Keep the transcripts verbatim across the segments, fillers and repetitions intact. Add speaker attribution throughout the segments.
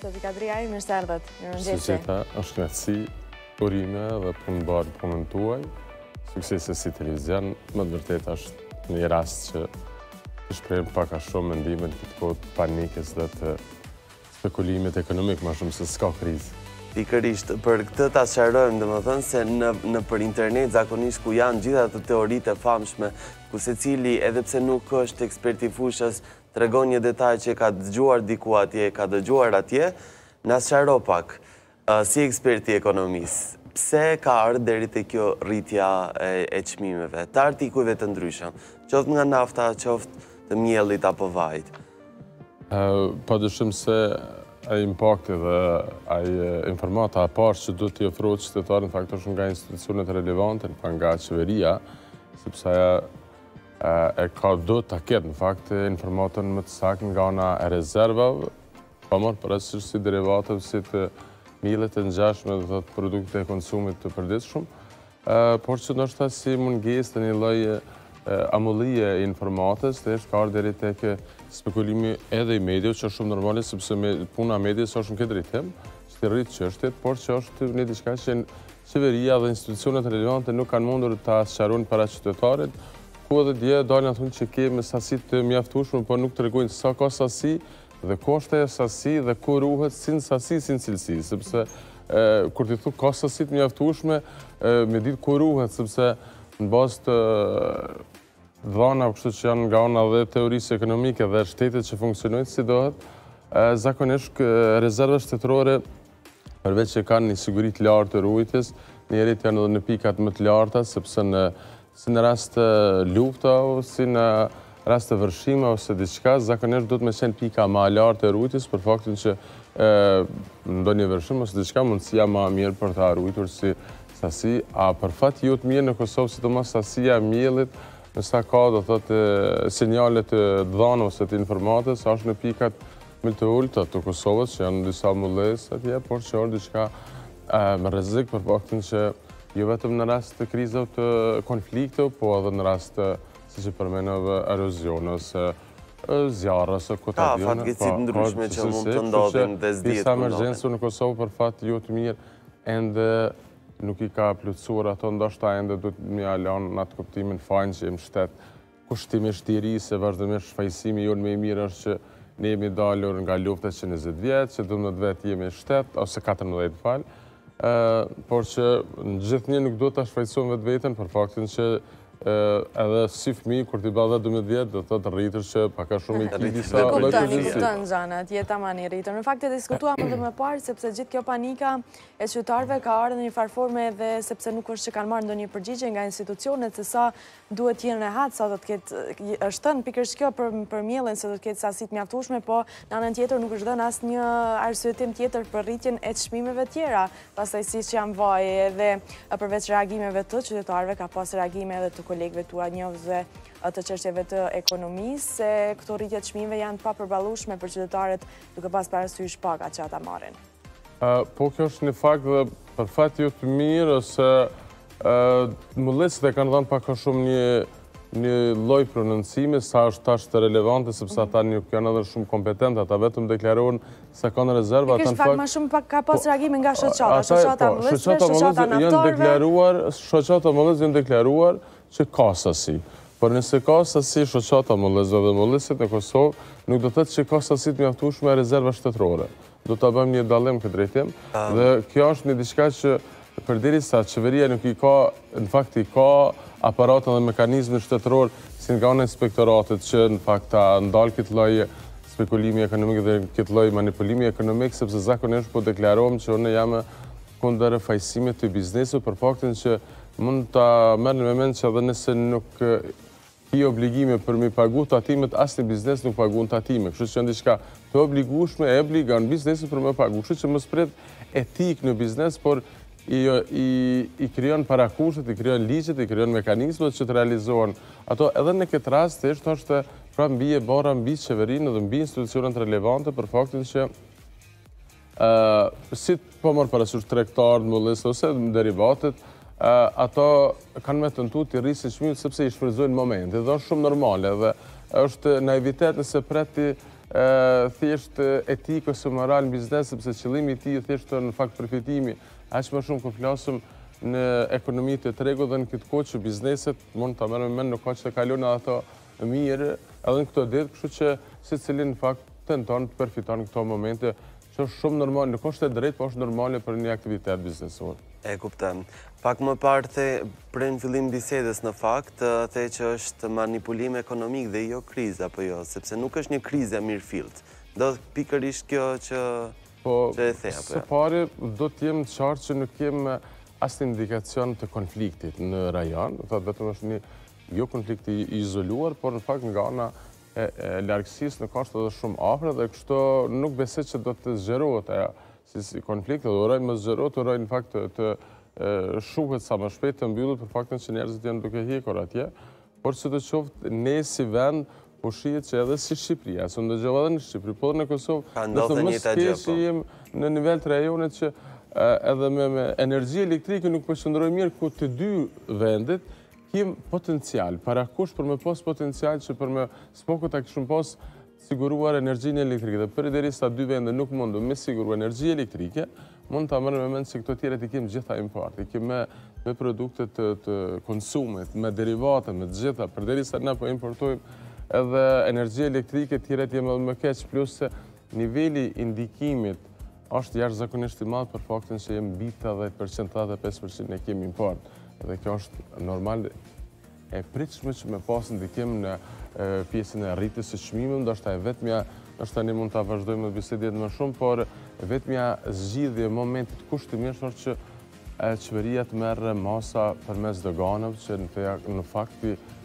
Speaker 1: Sofi Kadriaj, mirë se erdhët.
Speaker 2: Societa është knatësi, urime dhe punë bërë punën tuaj. Suksese si televizion, më të vërtet është një rast që të shprehim pak a shumë mendimin këtë kohë të panikës dhe të spekulimit ekonomik më shumë se s'ka krizë.
Speaker 3: Pikërisht, për këtë ta sqarojmë, domethënë se në në për internet zakonisht ku janë gjitha ato teoritë e famshme, ku secili edhe pse nuk është ekspert i fushës, tregon një detaj që ka dëgjuar diku atje, ka dëgjuar atje, na sqaro pak, uh, si eksperti i ekonomisë, pse ka ardhur deri te kjo rritja e, e çmimeve, të artikujve të ndryshëm, qoftë nga nafta, qoftë të miellit apo vajit.
Speaker 2: Uh, Padyshim se ai impakti dhe ai informata e parë që duhet t'i ofrohet qytetarët në fakt është nga institucionet relevante, pa nga qeveria, sepse ajo e ka do të ketë në fakt informatën më të saktë nga ana e rezervave, pa marrë parasysh si derivatet, si të miellet e ngjashme dhe të produktet e konsumit të përditshëm, por që ndoshta si mungesë të një lloj amullije e informatës, të është ka ardhur deri tek spekulimi edhe i mediave, që është shumë normale sepse me puna e medias është në këtë drejtim, që të rrit çështjet, por që është një diçka që qeveria dhe institucionet relevante nuk kanë mundur ta sqarojnë para qytetarit, ku edhe dje dalin thonë që kemi sasi të mjaftueshme, por nuk tregojnë sa ka sasi dhe koshte e sasi dhe ku ruhet si në sasi si në cilësi, sepse e, kur ti thu ka sasi të mjaftueshme, me ditë ku ruhet, sepse në bazë të dhëna, kështu që janë nga ana dhe teorisë ekonomike dhe shtetet që funksionojnë si dohet, zakonisht rezervat shtetërore, përveç që kanë një siguri të lartë të ruajtjes, njerëzit janë edhe në pikat më të larta, sepse në si në rast të lufta, si në rast të vërshime ose diçka, zakonisht do të më qenë pika më e lartë e ruajtjes për faktin që në ndonjë vërshim ose diçka mundësia më e mirë për ta ruajtur si sasi, a për fat jo të mirë në Kosovë, sidomos sasia e miellit, nësa ka do thotë sinjale të dhënë ose të informatës, është në pikat më të ulta të Kosovës, që janë disa mullesë atje, por që është diçka me rrezik për faktin që jo vetëm në rast të krizave të konflikteve, po edhe në rast të, siç e përmendëm, erozionit, zjarrës, kotadionit.
Speaker 3: Ka fatkeqësi të ndryshme që mund të ndodhin dhe s'dihet.
Speaker 2: Disa emergjencë në Kosovë për fat jo të mirë, ende nuk i ka plotësuar ato, ndoshta ende duhet më ia lënë në atë kuptimin fajin që jemi shtet kushtimisht i ri, se vazhdimisht shfaqësimi jonë më i mirë është që ne jemi dalur nga lufta që njëzet vjet, që dymbëdhjetë vjet jemi shtet, ose katërmbëdhjetë fal, por që në gjithnjë nuk do ta shfaqësojmë vetveten për faktin që edhe si fëmijë kur ti bëhet dymbëdhjetë vjet do thotë rritësh që pak a shumë i ke disa
Speaker 1: lloj kuptoni, kupton Xhanat, je tamam i rritur. Në fakt e diskutuam edhe më parë sepse gjithë kjo panika e qytetarëve ka ardhur në një farë forme edhe sepse nuk është që kanë marrë ndonjë përgjigje nga institucionet se sa duhet të jenë rehat, sa do të ketë është thënë pikërisht kjo për për miellen se do të ketë sasi të mjaftueshme, po në anën tjetër nuk është dhënë asnjë arsyetim tjetër për rritjen e çmimeve të tjera. Pastaj siç janë vaje edhe përveç reagimeve të qytetarëve ka pas reagime edhe të kolegëve tua njohësve të çështjeve të ekonomisë, se këto rritje të çmimeve janë pa përballueshme për qytetarët, duke pas parasysh pagat që ata marrin.
Speaker 2: Po kjo është një fakt dhe për fat jo të mirë, ose mullesët e kanë dhënë pak a shumë një një lloj prononcimi sa është tash të relevante, sepse ata nuk janë edhe shumë kompetentë, ata vetëm deklarohen se kanë rezerva, ata në
Speaker 1: fakt më shumë pak ka pas reagime nga shoqata, shoqata mullesë, shoqata
Speaker 2: naftorëve. Shoqata mullesë janë deklaruar që ka sasi. Por nëse ka sasi shoqata mullesë dhe mullesët në Kosovë, nuk do të thotë që ka sasi të mjaftueshme rezerva shtetërore. Do ta bëjmë një dallim këtë drejtim, dhe kjo është një diçka që përderisa qeveria nuk i ka, në fakt i ka aparatën dhe mekanizmin shtetëror si nga ana e inspektoratit që në fakt ta ndal këtë lloj spekulimi ekonomik dhe këtë lloj manipulimi ekonomik, sepse zakonisht po deklarohem që unë jam kundër fajsimit të biznesit për faktin që mund ta merr në mend që edhe nëse nuk i obligime për mi pagu tatimet, asnjë biznes nuk paguan tatime. Kështu që janë diçka të obligueshme, e obligon biznesin për me pagu. Kështu që mos pret etik në biznes, por i, i, i krijon parakushtet, i krijon ligjet, i krijon mekanizmat që të realizohen. Ato edhe në këtë rast thjesht është pra mbi e barra mbi qeverinë dhe mbi institucionet relevante për faktin që uh, si po marr parasysh tregtarët, mullesët ose derivatet, Uh, ato kanë me tentu të rrisin çmimin sepse i shfrytëzojnë momentin, dhe është shumë normale dhe është naivitet nëse preti thjesht etikë ose moral në biznes, sepse qëllimi i tij thjesht në fakt përfitimi. Aq më shumë kur flasim në ekonomitë të tregut dhe në këtë kohë që bizneset mund ta merrem mend në kohë që kalon ato mirë, edhe në këto ditë, kështu që secili në fakt tenton të përfiton këto momente, që është shumë normal, nuk është e drejtë, po është normale për një aktivitet biznesor.
Speaker 3: E kuptem. Pak më parë the prej në fillim bisedës në fakt, the që është manipulim ekonomik dhe jo krizë apo jo, sepse nuk është një krizë e mirëfillt. Do të pikërisht kjo që që e the apo jo.
Speaker 2: Së pari do të jem të qartë që nuk kem asnjë indikacion të konfliktit në rajon, do të vetëm është një jo konflikt i izoluar, por në fakt nga ana e largësisë nuk është edhe shumë afër dhe kështu nuk besoj që do të zgjerohet ajo si konflikt, dhe uroj më zgjerohet, uroj në fakt të shuhet sa më shpejt të mbyllet për faktin që njerëzit janë duke hekur atje, por sidoqoftë ne si vend po shihet që edhe si Shqipëria, se ndëgjova edhe në Shqipëri, po edhe në Kosovë, do të mos keq jem në nivel të rajonit që edhe me energji elektrike nuk po qëndrojmë mirë, ku të dy vendet kem potencial, parakush për me pas potencial që për me spoku ta kishim pas siguruar energjinë elektrike. Dhe përderisa dy vende nuk mundu me siguru energji elektrike, mund ta marrë me mend se këto tjeret i kem gjitha import, i kem me produkte të konsumit, me derivate, me gjitha, përderisa ne po importojmë edhe energji elektrike, tjeret jem edhe më keq, plus se niveli indikimit është jashtëzakonisht i madh për faktin që jem mbi tetëdhjetë përqind, tetëdhjetë e pesë përqind ne kemi import. Dhe kjo është normal e pritshme që me pas ndikim në pjesën e rritjes së çmimeve, ndoshta e vetmja, ndoshta ne mund ta vazhdojmë bisedën më shumë, por vetmja zgjidhje momentit kushtimisht është që qeveria të merr masa përmes doganave që në fakt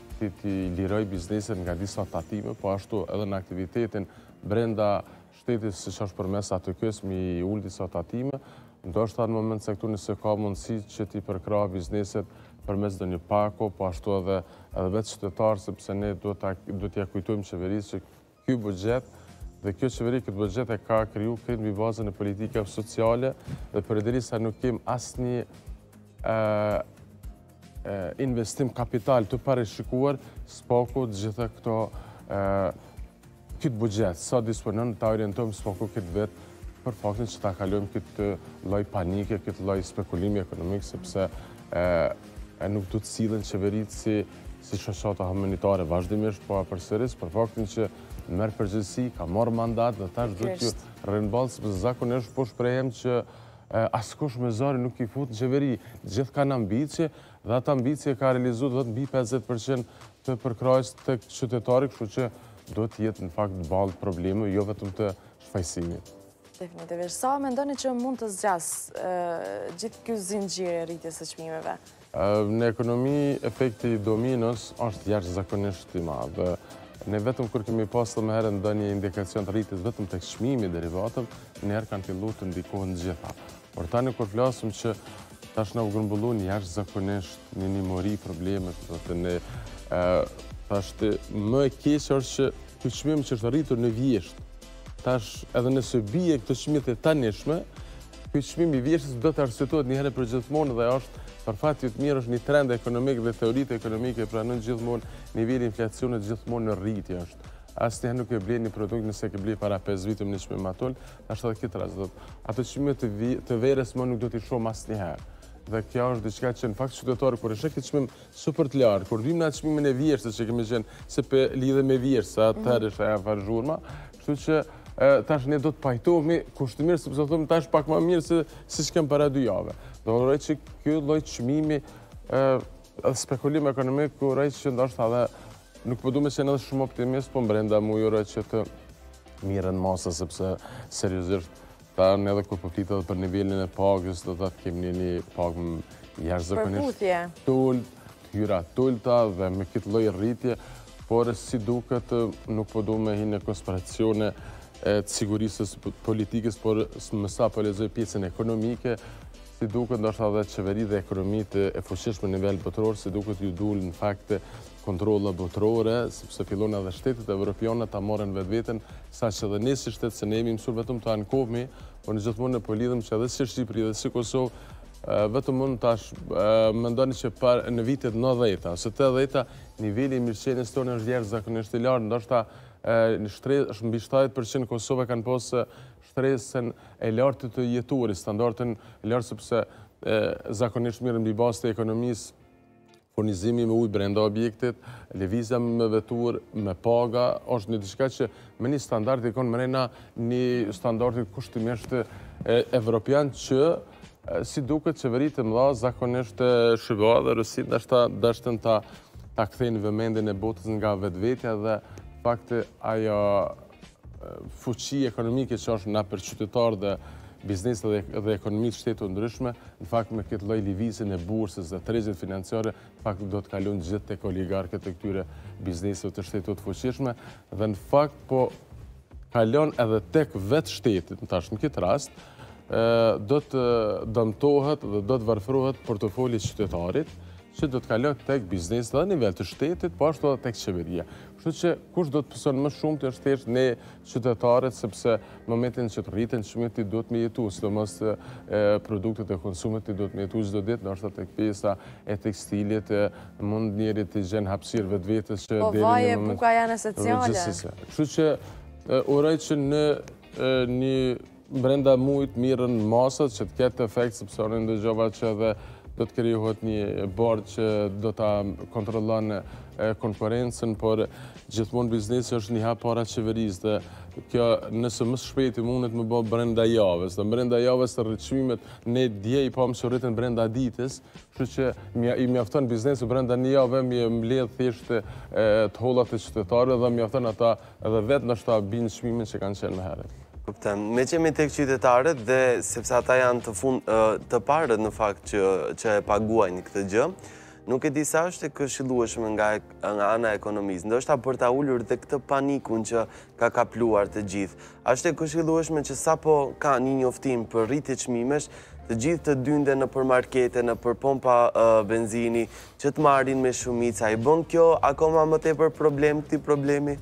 Speaker 2: ti liroj biznesin nga disa tatime, po ashtu edhe në aktivitetin brenda shtetit, siç është përmes atë kës mi ul disa tatime. Ndoshta në moment se këtu nëse ka mundësi që ti përkrah bizneset përmes ndonjë pako, po ashtu edhe vetë qytetarë, sepse ne duhet t'ja kujtojmë qeverisë që ky buxhet dhe kjo qeveri këtë buxhet e ka kriju këtë mbi bazën e politikave sociale dhe përderisa nuk kem asnjë investim kapital të parashikuar, spaku të gjitha këto këtë buxhet sa disponon ta orientojmë spaku këtë vetë për faktin që ta kalojmë këtë lloj panike, këtë lloj spekulimi ekonomik, sepse nuk du të sillen qeveritë si shoqata humanitare vazhdimisht, po përsëris për faktin që merr përgjegjësi, ka marrë mandat dhe tash duhet t'ju rënë ballë, sepse zakonisht po shprehem që askush me zari nuk i fut në qeveri. Gjithë kanë ambicie dhe atë ambicie ka realizuar vetëm mbi pesëdhjetë përqind të përkrahjes tek qytetari, kështu që do të jetë në fakt ballë probleme, jo vetëm të shfaqësimit.
Speaker 1: Definitivisht. Sa mendoni që mund të zgjas gjithë ky zinxhir i rritjes së çmimeve?
Speaker 2: Në ekonomi, efekti dominos është jashtëzakonisht i madh. Ne vetëm kur kemi pasur më herë ndonjë indikacion të rritjes vetëm tek çmimi i derivatëve, në herë kanë filluar të ndikohen gjitha. Por tani kur flasim që tash na u grumbulluan jashtëzakonisht në një mori probleme, do të ne tash më e keq është që ky çmim që është rritur në vjesht, tash edhe nëse bie këto çmime të tanishme, ky çmim i vjeshtës do të arsyetohet një herë për gjithmonë dhe është për fat të mirë është një trend ekonomik dhe teoritë ekonomike pranojnë gjithmonë niveli inflacionit gjithmonë në rritje është. Asnjëherë nuk e blen një produkt nëse ke bler para pesë viteve në çmim atul, është edhe këtë rast do ato çmime të, të verës më nuk do t'i shohim asnjëherë. Dhe kjo është diçka që në fakt qytetarë kur e sheh këtë çmim super të lartë, kur vim në atë çmimin e vjeshtës që kemi qenë se pe lidhe me vjeshtën, atëherë është ajo varzhurma, kështu që tash ne do të pajtohemi kushtimisht sepse thonë tash pak më mirë se siç kem para dy javë. Do uroj që ky lloj çmimi ë spekulim ekonomik uroj që ndoshta edhe nuk po duam të qenë edhe shumë optimist, po brenda mu uroj që të mirën masa sepse seriozisht tani edhe kur po flitet edhe për nivelin e pagës, do të thotë kemi një pagë jashtëzakonisht tul, hyra tulta dhe me këtë lloj rritje, por si duket nuk po duam të hinë në konspiracione të sigurisë politikës, por më sa po lexoj pjesën ekonomike, si duket ndoshta edhe qeveri dhe ekonomitë e fuqishme në nivel botror, si duket ju dul në fakt kontrolla botërore, sepse fillon edhe shtetet evropiane ta marrin vetveten, saqë edhe ne si shtet se ne jemi mësuar vetëm të ankohemi, por në gjithmonë ne po lidhem që edhe si Shqipëri dhe si Kosovë vetëm mund tash mendoni që në vitet nëntëdhjetë ose tetëdhjetë niveli i mirëqenies tonë është jashtëzakonisht i lartë, ndoshta mbi shtatëdhjetë përqind Kosova kanë posë shtresën e lartë të jetuarit, standardin e lartë sepse zakonisht mirë mbi bazë të ekonomisë, furnizimi me ujë brenda objektit, lëvizja me vetur, me paga, është një diçka që me një standard ikon mrena një standardit kushtimisht evropian që si duket qeveritë të mëdha zakonisht Shqipëria dhe Rusia dashën ta ta kthejnë vëmendjen e botës nga vetvetja dhe fakti ajo fuqi ekonomike që është na për qytetarë dhe bizneset dhe ekonomisë shtetë ndryshme, në fakt me këtë lloj lëvizjen e bursës dhe tregjet financiare, në fakt do të kalon gjithë tek oligarkët e këtyre bizneseve të shtetit të fuqishme dhe në fakt po kalon edhe tek vetë shtetit, tash në këtë rast, do të dëmtohet dhe do të varfërohet portofoli i qytetarit, që do të kalon tek biznesi dhe nivel të shtetit, po ashtu edhe tek qeveria. Kështu që kush do të pëson më shumë të është thjesht ne qytetarët, sepse në momentin që të rriten çmimet ti duhet me jetu, sidomos produktet e konsumit ti duhet me jetu çdo ditë, ndoshta tek pjesa e tekstilit, mund njëri të gjen hapësirë vetvetes që
Speaker 1: po vaje buka janë esenciale.
Speaker 2: Kështu që uroj që në një brenda muajit mirën masat që të ketë efekt, sepse unë ndëgjova që edhe do të krijohet një bord që do ta kontrollon konkurencën, por gjithmonë biznesi është një hap para qeverisë dhe kjo nëse më shpejt mundet më bë brenda javës. Dhe brenda javës të rritshmimet ne dje i pam që rriten brenda ditës, kështu që i mjafton biznesi brenda një jave mi mbledh thjesht të hollat e qytetarëve dhe mjafton ata edhe vetë ndoshta bin çmimin që kanë qenë më herët.
Speaker 3: Kuptem. Me që jemi tek qytetarët dhe sepse ata janë të fund të parët në fakt që që e paguajnë këtë gjë, nuk e di sa është e këshillueshme nga nga ana e ekonomisë. Ndoshta për ta ulur dhe këtë panikun që ka kapluar të gjithë. Është e këshillueshme që sapo ka një njoftim për rritje çmimesh, të gjithë të dynde në për markete, në për pompa benzini, që të marrin me shumica. I bën kjo akoma më tepër problem këtij problemi?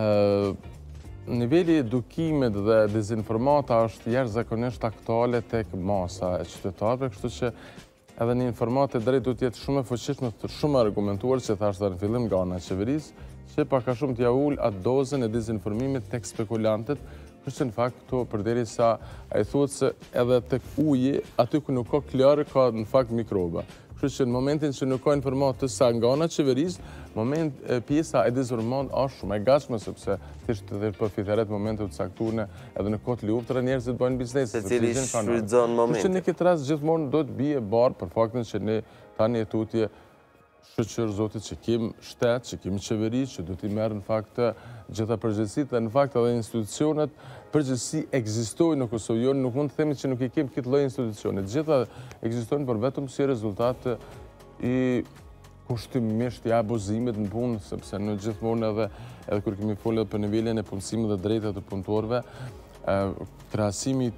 Speaker 2: Niveli i edukimit dhe dezinformata është jashtëzakonisht aktuale tek masa e qytetarëve, kështu që edhe një informatë e drejtë duhet të jetë shumë e fuqishme, shumë argumentuar, që thashë dhe në fillim nga ana e qeverisë, që pak a shumë t'ja ul atë dozën e dezinformimit tek spekulantët, kështu që në fakt këto përderisa ai thuhet se edhe tek uji, aty ku nuk ka klor ka në fakt mikroba. Kështu që në momentin që nuk ka informatë të sa nga ana e qeverisë, moment pjesa e dezinformimit është shumë e gatshme sepse thjesht të përfiteret momente të caktuara edhe në kohë luftra njerëzit bëjnë biznes.
Speaker 3: Secili shfrytëzon momentin.
Speaker 2: Kështu që në këtë rast gjithmonë do të bie barë për faktin që ne tani e tutje shëqër zotit që kem shtet, që kem qeveri, që do t'i merë në fakt gjitha përgjithësit dhe në fakt edhe institucionet përgjithësi egzistojnë në Kosovë. Jo, nuk mund të themi që nuk i kem këtë lloj institucionet. Gjitha egzistojnë për vetëm si rezultat i kushtimisht i abuzimit në punë, sepse në gjithmonë edhe edhe kur kemi folur për nivelin e punësimit dhe drejtat të punëtorëve, krahasimi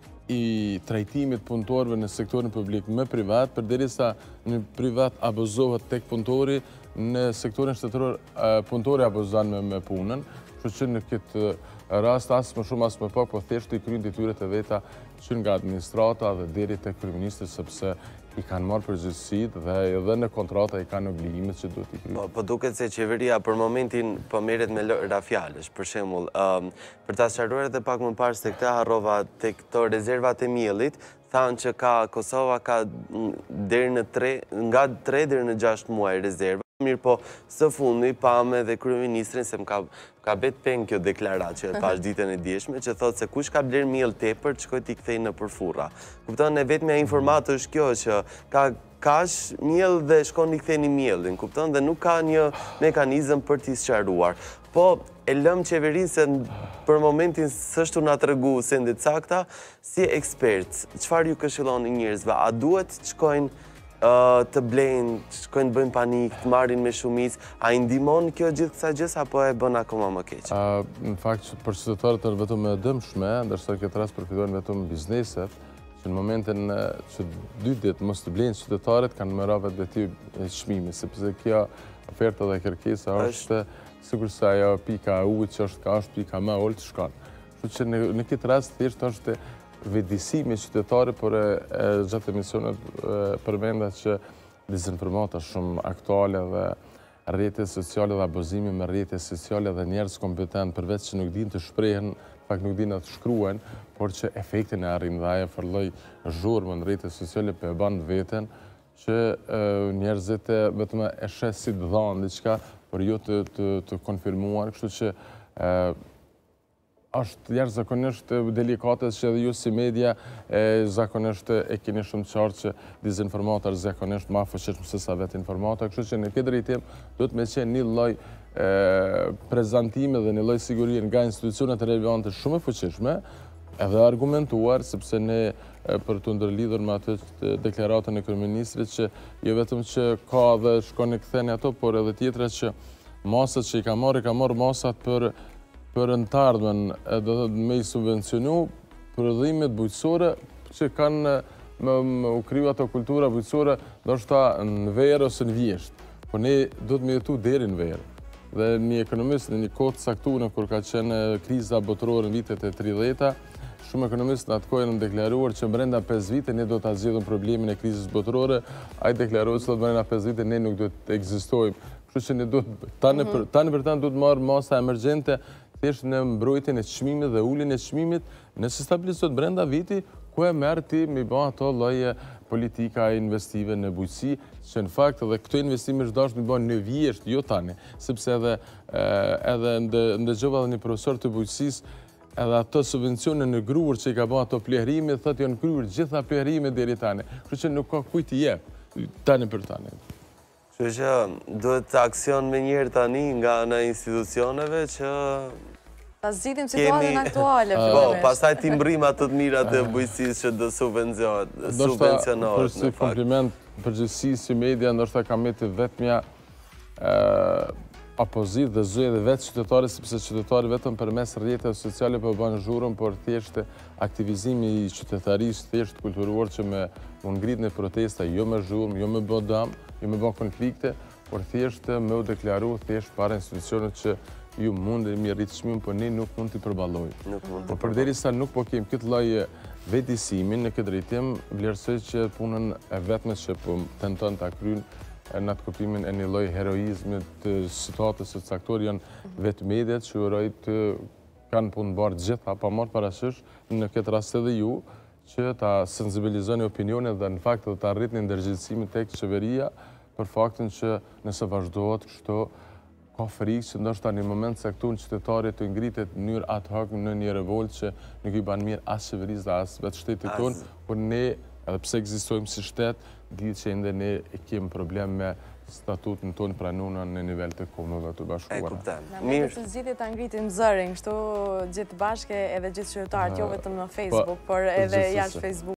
Speaker 2: i trajtimit punëtorëve në sektorin publik me privat, përderisa në privat abuzohet tek punëtori, në sektorin shtetëror punëtori abuzon me punën, kështu që në këtë rast as më shumë as më pak, po thjesht i kryen detyrat e veta që nga administrata dhe deri tek kryeministri, sepse i kanë marrë përgjegjësitë dhe edhe në kontrata i kanë obligimet që duhet i kryejnë.
Speaker 3: Po duket se qeveria për momentin po merret me lëra fjalësh. Për shembull, për ta sqaruar edhe pak më parë se këtë harrova tek këto rezervat e miellit, thanë që ka Kosova ka deri në tre, nga tre deri në gjashtë muaj rezerva. Mirë po, së fundi pamë edhe kryeministrin se më ka ka bet peng kjo deklaratë që e pash ditën e djeshme, që thotë se kush ka bler miell tepër, shkoj t'i kthej në përfurra. Kupton, e vetmja informatë është kjo që ka kash miell dhe shkon i ktheni miellin, kupton, dhe nuk ka një mekanizëm për t'i sqaruar. Po e lëm qeverinë se për momentin s'është na tregu sendet sakta, si ekspert, çfarë ju këshilloni njerëzve? A duhet të shkojnë të blejnë, shkojnë të bëjnë panik, të marrin me shumicë, a i ndihmon kjo gjithë kësaj gjës apo e bën akoma më keq?
Speaker 2: Në fakt për qytetarët është vetëm e dëmshme, ndërsa këtë rast përfitojnë vetëm bizneset, që në momentin që dy ditë mos të blejnë qytetarët kanë më radhë deti çmimi, sepse kjo oferta dhe kërkesa është sikur se ajo pika e ujit që është ka është pika më e ulët shkon. Kështu që në këtë rast thjesht është vetëdijësimi qytetare, por gjatë emisionet përmendet që dezinformata shumë aktuale dhe rrjetet sociale dhe abuzimi me rrjetet sociale dhe njerëz kompetent përveç që nuk din të shprehen, pak nuk din të shkruan, por që efektin e arrin dhe ajo fërlloj zhurmë në rrjetet sociale për e banë veten, që njerëzit e vetëm e shes si të dhanë diçka, por jo të, të, të konfirmuar, kështu që e, është jashtëzakonisht delikate që edhe ju si media e, zakonisht e keni shumë qartë që dezinformator zakonisht ma fuqishëm se sa vetë informata, kështu që në këtë drejtim do të me qenë një lloj prezantime dhe një lloj sigurie nga institucionet relevante shumë e fuqishme, edhe argumentuar, sepse ne për të ndërlidhur me atë deklaratën e kryeministrit që jo vetëm që ka dhe shkon e ktheni ato, por edhe tjetra që masat që i ka marrë, i ka marrë masat për për në të ardhmen, do të me i subvencionu prodhimet bujqësore që kanë me, me u kriju ato kultura bujqësore, do shta në verë ose në vjesht. Por ne do të me jetu deri në verë. Dhe një ekonomist në një kohë të saktuar kur ka qenë kriza botërore në vitet e tridhjeta, shumë ekonomistë në atë kohë në deklaruar që brenda pesë vite ne do të zgjidhim problemin e krizës botërore, ai deklaruar se brenda pesë vite ne nuk do të ekzistojmë. Kështu që ne do tani për tani për tani do të marr masa emergjente thjesht në mbrojtjen e çmimit dhe uljen e çmimit, nëse stabilizohet brenda viti, ku e merr ti me bë ato lloje politika investive në bujqësi, që në fakt edhe këto investime është dashur të bëhen në vjesht, jo tani, sepse edhe edhe ndëgjova edhe një profesor të bujqësisë, edhe ato subvencione në gruar që i ka bën ato plehrime, thotë janë kryer gjitha plehrimet deri tani. Kështu që nuk ka kujt i jep tani për tani.
Speaker 3: Kështu që duhet aksion me njëherë tani nga ana institucioneve që
Speaker 1: ta zgjidhim situatën aktuale.
Speaker 3: Po, pastaj ti mbrim ato të mirat e bujqësisë që do subvencionohet, subvencionohet.
Speaker 2: Për si kompliment përgjithësisë si media, ndoshta kam meti vetmja opozit dhe zëj dhe vetë qytetari, sepse qytetari vetëm përmes rrjeteve sociale po bën zhurmë, por thjesht aktivizimi i qytetarisë thjesht kulturuar që me u ngrit në protesta, jo me zhurmë, jo me bë dëm, jo me bë konflikte, por thjesht me u deklaru thjesht para institucionet që ju mund e mi rritë çmimin, por ne nuk mund t'i përballojmë. Por përderisa nuk po kemi këtë lloj vetëdijsimin në këtë drejtim, vlerësoj që punën e vetme që po tenton ta kryejnë në atë kuptimin e një lloj heroizmit të situatës së caktuar janë vetë mediat që uroj të kanë punë bardh gjitha, pa marrë parasysh në këtë rast edhe ju, që ta sensibilizoni opinionet dhe në fakt të ta rritni ndërgjegjësimin tek qeveria për faktin që nëse vazhdohet kështu ka frikë që ndoshta në një moment caktuar qytetari të ngritet në mënyrë ad hoc në një revolt që nuk i bën mirë as qeverisë dhe as vetë shtetit tonë, por ne edhe pse ekzistojmë si shtet, ditë që ende ne kemi problem me statutën tonë pranuar në nivel të kombëve të bashkuara.
Speaker 3: E kuptoj.
Speaker 1: Mirë. Të zgjidhje ta ngritim zërin, kështu gjithë bashkë edhe gjithë qytetarët, jo vetëm në Facebook, por edhe jashtë Facebook.